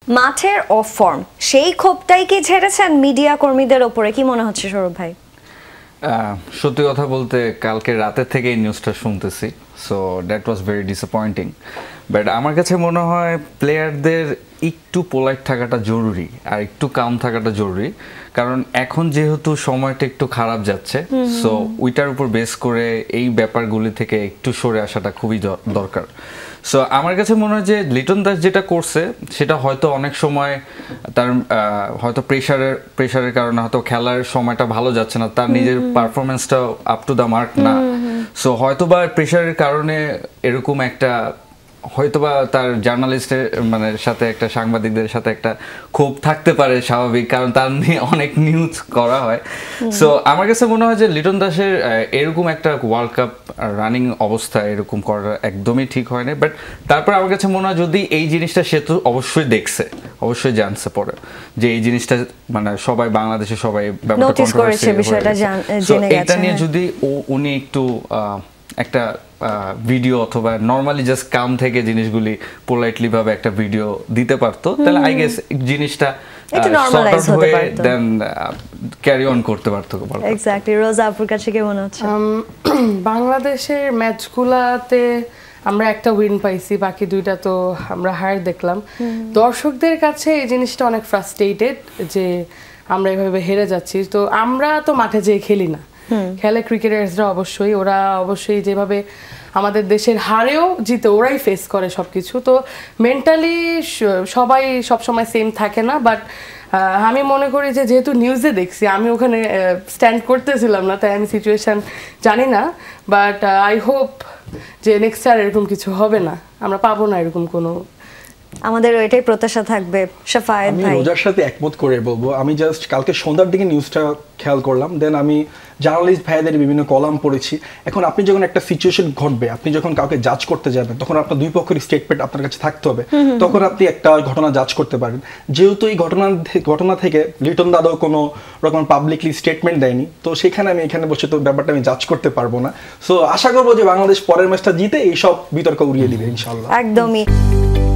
মাঠের of form সেই ক্ষোভটাই কি ছেড়েছেন মিডিয়া কর্মীদের উপরে, কি মনে হচ্ছে সৌরভ ভাই? সত্যি কথা বলতে কালকে রাতে থেকে এই নিউজটা শুনতেছি, so that was very disappointing. But আমার কাছে মনে হয় প্লেয়ারদের একটু পোলাইট থাকাটা জরুরি আর একটু কাম থাকাটা জরুরি, কারণ এখন যেহেতু সময়টা একটু খারাপ যাচ্ছে, সো ওইটার উপর বেস করে এই ব্যাপারগুলি থেকে একটু সরে আসাটা খুবই দরকার। সো আমার কাছে মনে হয় যে লিটন দাস যেটা করছে সেটা হয়তো অনেক সময় তার হয়তো প্রেশারের কারণে হয়তো খেলার সময়টা ভালো যাচ্ছে না, তার নিজের পারফরমেন্সটা আপ টু দ্য মার্ক না, সো হয়তোবা প্রেশারের কারণে এরকম একটা হয়তোবা তার জার্নালিস্টের মানে সাথে একটা সাংবাদিকদের সাথে একটা ক্ষোভ থাকতে পারে, স্বাভাবিক, কারণ তার নিয়ে অনেক নিউজ করা হয়। সো আমার কাছে মনে হয় যে লিটন দাসের এরকম একটা ওয়ার্ল্ড কাপ রানিং অবস্থায় এরকম করা একদমই ঠিক হয় না। বাট তারপর আমার কাছে মনে হয় যদি এই জিনিসটা সে তো অবশ্যই দেখছে, অবশ্যই জানছে পরে যে এই জিনিসটা মানে সবাই বাংলাদেশে সবাই এটা নিয়ে যদি উনি একটু একটা ভিডিও অথবা নর্মালি জাস্ট কাম থেকে জিনিসগুলি পোলাইটলি ভাবে একটা ভিডিও দিতে পারতো, তাহলে আই গেস জিনিসটা একটু নরমালাইজ হতে পারতো, দেন ক্যারি অন করতে পারতো। এক্স্যাক্টলি। রোজা আপুর কাছে কি মনে হচ্ছে? বাংলাদেশের ম্যাচগুলাতে আমরা একটা উইন পাইছি, বাকি দুইটা তো আমরা হার দেখলাম। দর্শকদের কাছে এই জিনিসটা অনেক ফ্রাস্ট্রেটেড যে আমরা এভাবে হেরে যাচ্ছি। তো আমরা তো মাঠে যেয়ে খেলি না, খেলে ক্রিকেটার্সরা, ওরা অবশ্যই যেভাবে আমাদের দেশের হারেও জিতে ওরাই ফেস করে সবকিছু। তো মেন্টালি সবাই সবসময় সেম থাকে না, বাট আমি মনে করি যে যেহেতু নিউজে দেখছি, আমি ওখানে স্ট্যান্ড করতেছিলাম না, তাই আমি সিচুয়েশন জানি না, বাট আই হোপ যে নেক্সট আর এরকম কিছু হবে না, আমরা পাবো না এরকম কোনো। আমাদের এটাই প্রত্যাশা থাকবে। শাফায়েত ভাই? আমি রোজার সাথে একমত করে বলবো, আমি জাস্ট কালকে সন্ধ্যার দিকে নিউজটা খেয়াল করলাম, দেন আমি জার্নালিস্ট ভাইদের বিভিন্ন কলাম পড়েছি। এখন আপনি যখন একটা সিচুয়েশন ঘটবে, আপনি যখন কাউকে জাজ করতে যাবেন, তখন আপনার দুই পক্ষের স্টেটমেন্ট আপনার কাছে থাকতে হবে, তখন আপনি একটা ঘটনা জাজ করতে পারেন। যেহেতু এই ঘটনা থেকে লিটন দাদাও কোনো রকম পাবলিকলি স্টেটমেন্ট দেয়নি, তো সেখানে আমি এখানে বসে তো ব্যাপারটা আমি জাজ করতে পারবো না। সো আশা করবো যে বাংলাদেশ পরের ম্যাচটা জিতে এইসব বিতর্ক উড়িয়ে দিবে ইনশাআল্লাহ। একদমই।